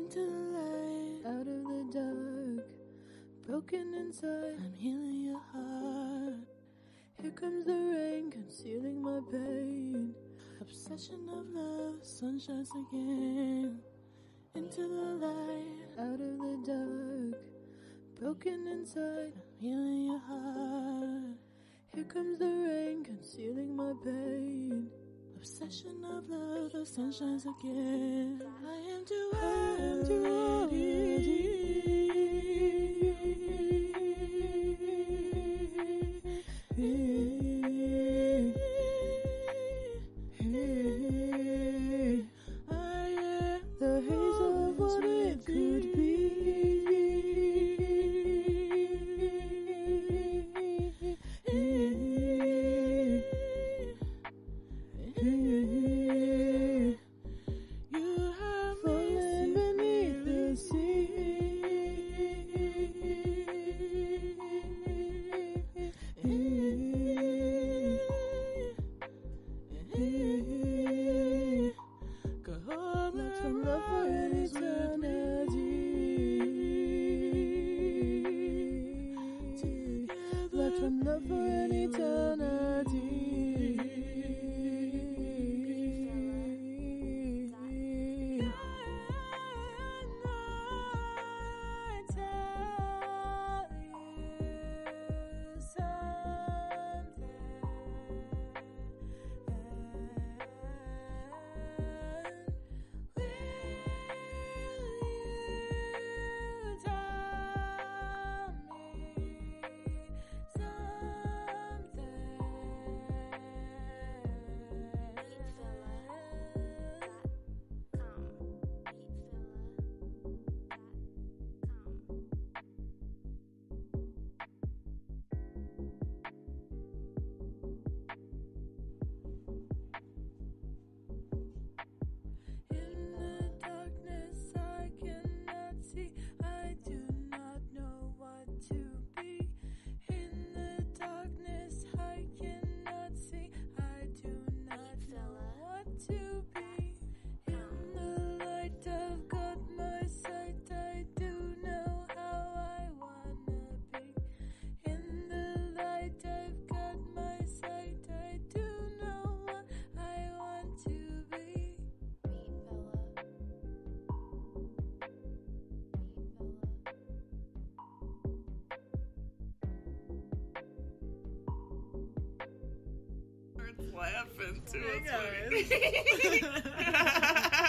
into the light, out of the dark, broken inside, I'm healing your heart. Here comes the rain, concealing my pain. Obsession of love, sun shines again. Into the light, out of the dark, broken inside, I'm healing your heart. Here comes the rain, concealing my pain. Obsession of love, the sun shines again. I am too ready. I am the haze of what it could be. You have fallen beneath the sea. Go home, let's from love for eternity. Let's from love for an eternity. Laughing too. Hey, guys.